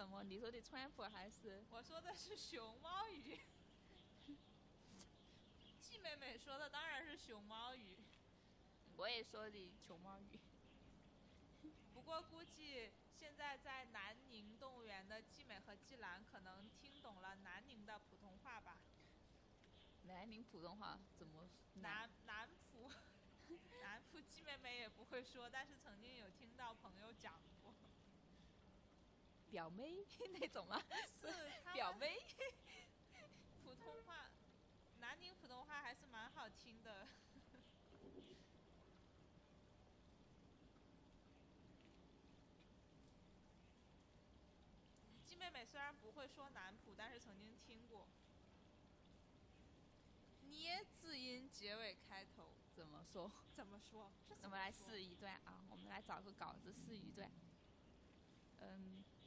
么？你说的川普还是？ 我说的是熊猫语。季妹妹说的当然是熊猫语。 我也说的熊猫语。 不过估计现在在南宁动物园的季美和季兰可能听懂了南宁的普通话吧。 南宁普通话怎么？ 南普南普季妹妹也不会说，但是曾经有听到朋友讲过。 表妹那种吗？ 是表妹。 普通话，南宁普通话还是蛮好听的。季妹妹虽然不会说南普，但是曾经听过。捏字音结尾开头怎么说？ 怎么说？ 我们来试一段啊！我们来找个稿子试一段。